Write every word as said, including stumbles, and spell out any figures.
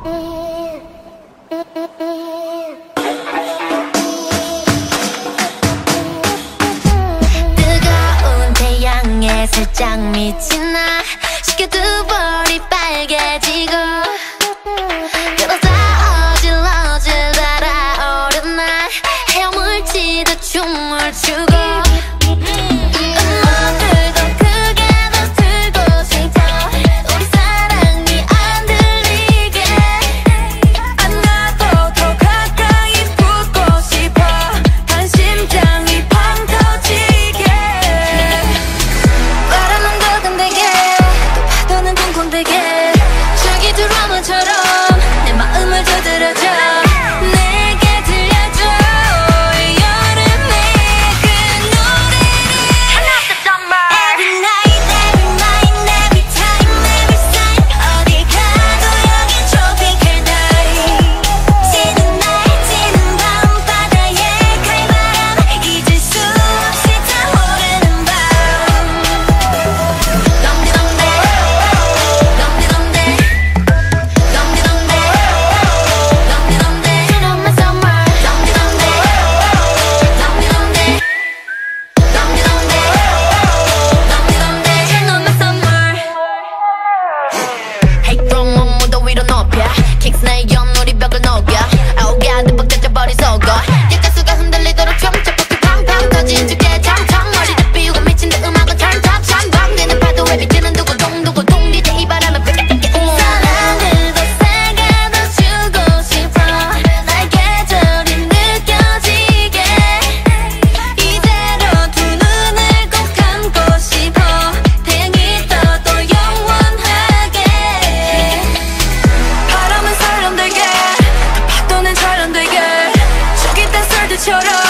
뜨거운 태양에 살짝 미친 나 쉽게 두 볼이 빨개지고 그러다 어질어질 달아오른 날 헤엄을치듯 춤을 추고 킥스나의 연우리 벽을 녹여 아우가드 벗겨져버린 속어 뒷가수가 흔들리도록 춤춰 팡팡 터진 주게 점점 머리를 비우고 미친 듯 음악은 turn top 전방되는 파도에 비치는 두고동 두고동 디제 이 바람은 삐까삐까 사랑을 더 세게 더 주고 싶어 날 계절이 느껴지게 이대로 두 눈을 꼭 감고 싶어 태양이 떠도 영원하게 바람은 설렁들게 파도는 절렁들게 저기 딴 썰들처럼